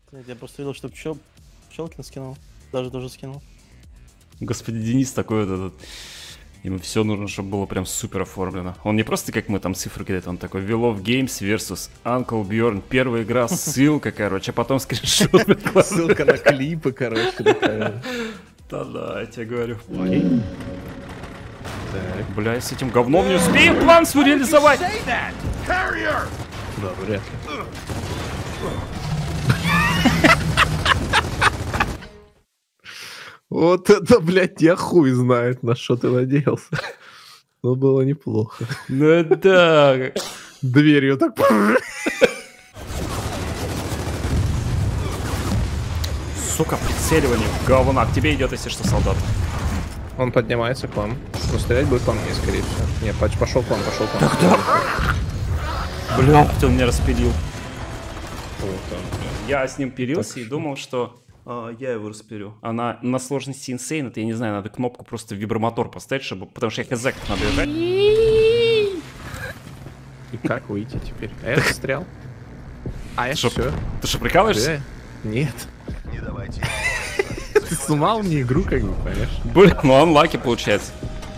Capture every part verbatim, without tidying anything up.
Я просто видел, что пчел... Пчелкин скинул. Даже тоже скинул. Господи, Денис такой вот этот... Ему все нужно, чтобы было прям супер оформлено. Он не просто как мы там цифры кидает, он такой Will of Games versus Uncle Bjorn. Первая игра, ссылка, короче, а потом скриншот. Ссылка на клипы, короче, такая. Да-да, я тебе говорю. Бля, с этим говном не успеем план свой реализовать. Да, вряд ли. Вот это, блядь, я хуй знает, на что ты надеялся. Но было неплохо. Ну да. Дверью так... Сука, прицеливание говна. К тебе идет, если что, солдат. Он поднимается к вам. Но стрелять будет по мне, скорее всего. Нет, пошел к вам, пошел к вам. Тогда... Блядь, он меня распилил. Вот он. Я с ним пилился и думал, что а, я его распилю. А на, на сложности Insane, это я не знаю, надо кнопку просто в вибромотор поставить, чтобы, потому что я хз как надо бежать. И как выйти теперь? А я застрял. А я Шо, все. ты что, прикалываешься? Нет. Не давайте. Ты сломал мне игру, как бы, понимаешь? Блин, ну анлаки получается.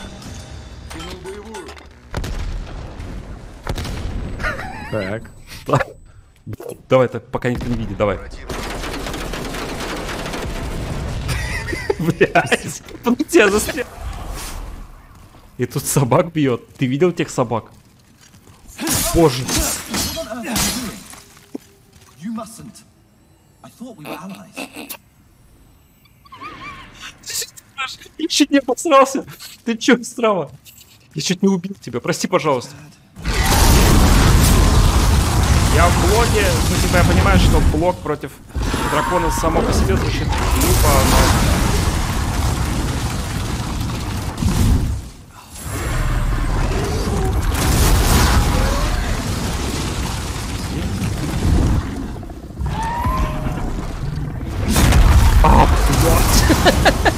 Так. Давай, так, пока никто не видит, давай. Блять, он тебя застрял. И тут собак бьет. Ты видел тех собак? Боже. Я чуть не обосрался. Ты чё, Страва? Я чуть не убил тебя. Прости, пожалуйста. Я в блоге, ну типа я понимаю, что блок против дракона само по себе звучит глупо, но... А, блядь!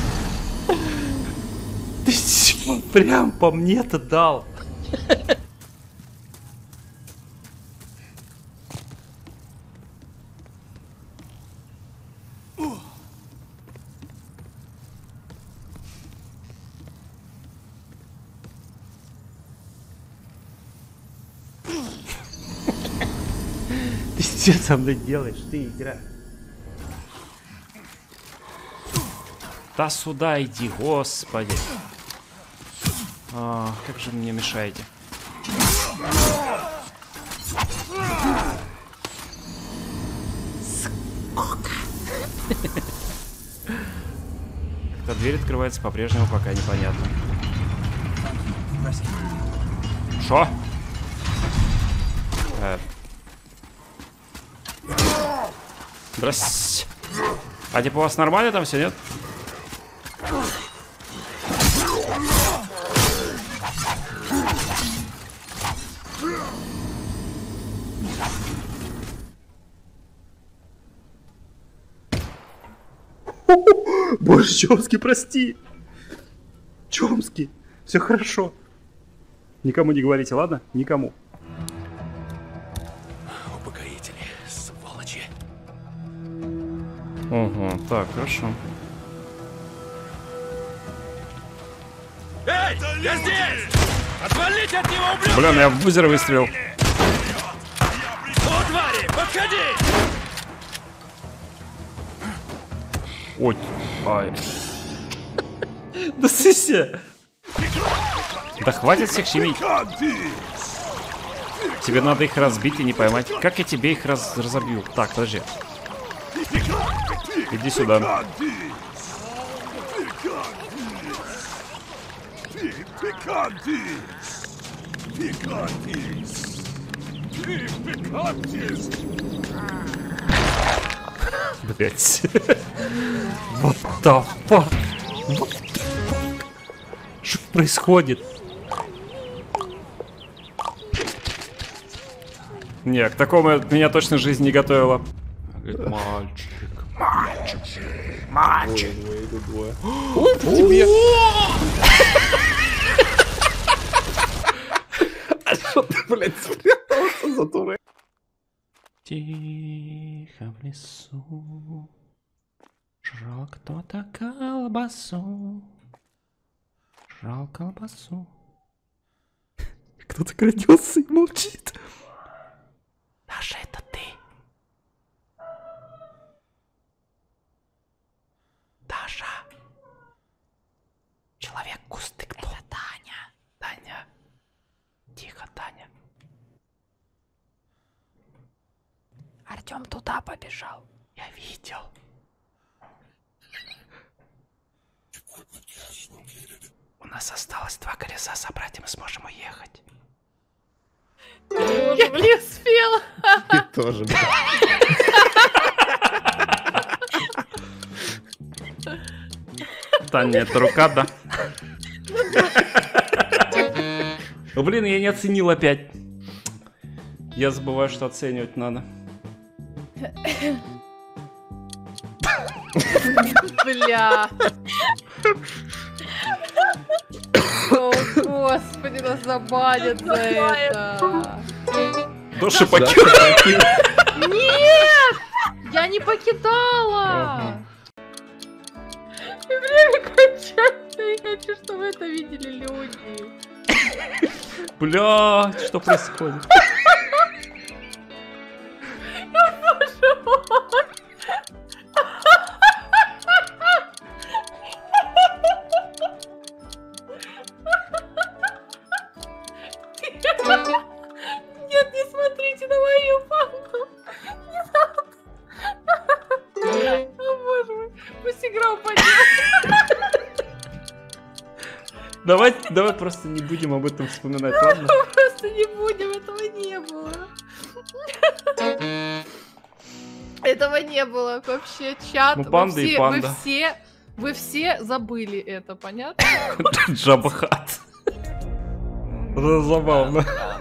Ты чё, прям по мне-то дал? Ты что со мной делаешь? Ты игра. Да сюда иди, господи. А, как же мне мешаете? Когда дверь открывается, по-прежнему пока непонятно. Шо? Э. Здрасте. А типа у вас нормально там все, нет? Боже, Чомский, прости. Чомский, все хорошо. Никому не говорите, ладно? Никому. Упокоители, сволочи. Ага, так, хорошо. Эй, я здесь! Отвалите от него, ублюдки! Блин, я в бузер выстрелил. О, твари, подходи! Ой, ай. Да сыся! Да хватит всех щемить. Тебе надо их разбить и не поймать. Как я тебе их раз разобью? Так, подожди. Иди сюда. Блять. Вот the fuck? Что происходит? Не, к такому меня точно жизнь не готовила. Мальчик, мальчик, мальчик. Ой, тебе. А что ты, блядь, спрятался за турель? Тихо в лесу жрал кто-то колбасу. Жрал колбасу. Кто-то крадется и молчит. Даша, это ты. Даша. Человек-кусты кто? Это Таня. Таня. Тихо, Таня. Артём туда побежал. Я видел. У нас осталось два колеса собрать, и мы сможем уехать. Я не успела. Ты тоже, да. Таня, это рука, да? О, блин, я не оценил опять. Я забываю, что оценивать надо. Бля. О, господи, нас забанят за это. Доши покинул. Нет! Я не покидала! И время кончается. Я хочу, чтобы это видели люди. Бля, что происходит? Боже мой! Нет, не смотрите на мою панду. Не надо. О боже мой, пусть игра упадет. Давай, давай просто не будем об этом вспоминать, ладно? Просто не будем, этого не было. Этого не было вообще, чат. Ну, панда вы и все, панда. Вы все, вы все забыли это, понятно? Джабахат. Забавно.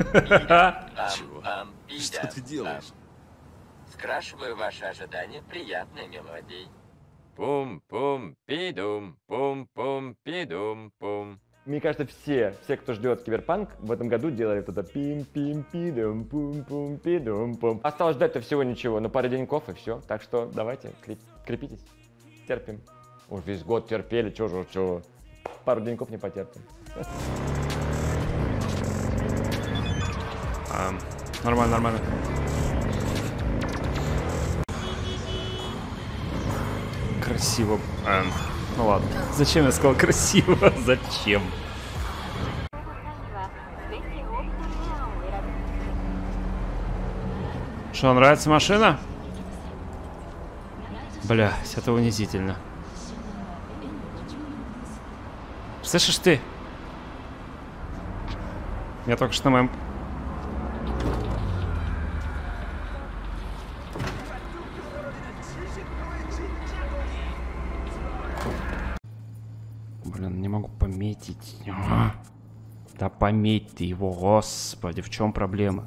Что ты делаешь? Скрашиваю ваши ожидания приятной мелодией. Пум-пум-пидум, пум-пум-пидум-пум. Мне кажется, все, все, кто ждет Киберпанк, в этом году делали вот это пим-пим-пидум, пум-пум-пидум-пум. Осталось ждать-то всего ничего, но пара деньков и все. Так что давайте, креп- крепитесь, терпим. Уж весь год терпели, чё же, чё. Пару деньков не потерпим. А, нормально, нормально. Красиво. А, ну ладно. Зачем я сказал красиво? Зачем? Что, нравится машина? Бля, это унизительно. Слышишь ты? Я только что на моем... Блин, не могу пометить. А, да пометь ты его, господи, в чем проблема?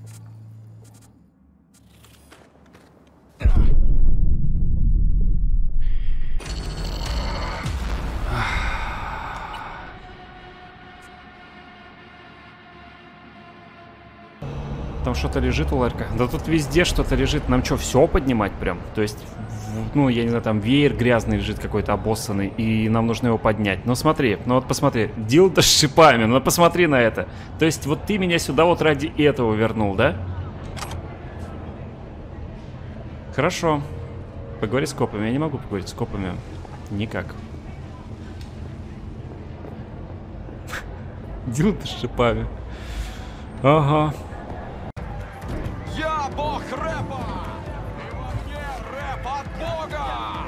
Там что-то лежит у ларька. Да тут везде что-то лежит. Нам что, все поднимать прям? То есть, в, ну, я не знаю, там веер грязный лежит какой-то обоссанный, и нам нужно его поднять. Ну смотри, ну вот посмотри. Дилда с шипами, ну посмотри на это. То есть, вот ты меня сюда вот ради этого вернул, да? Хорошо. Поговори с копами. Я не могу поговорить с копами. Никак. Дилда с шипами. Ага. Я бог рэпа! И во мне рэп от бога!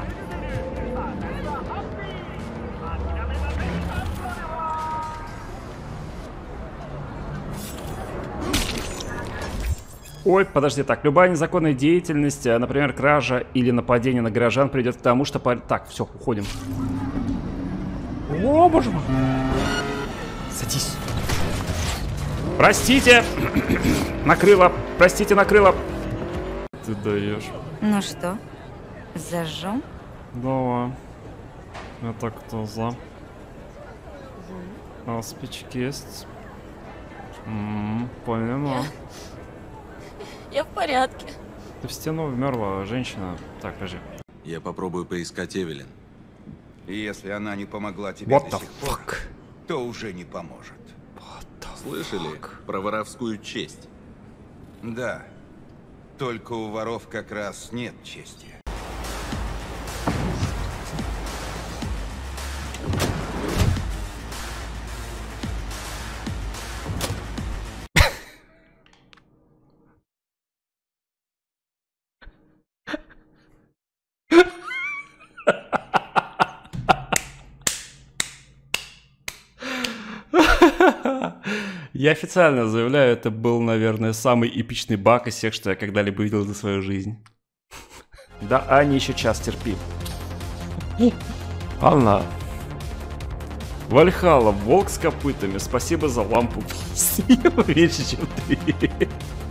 Ой, подожди, так, любая незаконная деятельность, например, кража или нападение на горожан, придет к тому, что... По... Так, все, уходим. О, боже мой. Садись. Простите! Накрыло! Простите, накрыло! Ты даешь. Ну что, зажжем? Давай. Это кто за? А спички есть? М-м, поняла. Я в порядке. В стену вмерла женщина. Так, подожди. Я попробую поискать Эвелин. Если она не помогла тебе What до the сих пор, fuck? то уже не поможет. Слышали про воровскую честь? Да. Только у воров как раз нет чести. Я официально заявляю, это был, наверное, самый эпичный баг из всех, что я когда-либо видел за свою жизнь. Да, Аня еще час терпит. Анна. Вальхалла, волк с копытами, спасибо за лампу. Меньше, чем ты.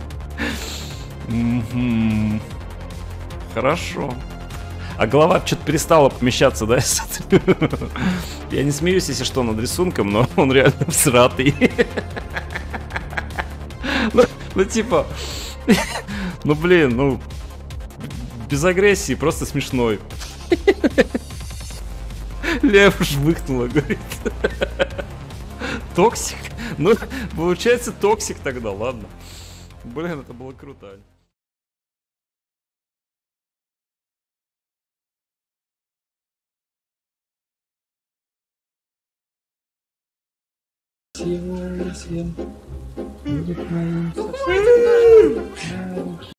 Мгм. Хорошо. А голова что-то перестала помещаться, да? Я не смеюсь, если что, над рисунком, но он реально всратый. Ну, ну типа... Ну блин, ну... Без агрессии, просто смешной. Лев жмыхнула, говорит. Токсик? Ну, получается токсик тогда, ладно. Блин, это было круто. Хватит,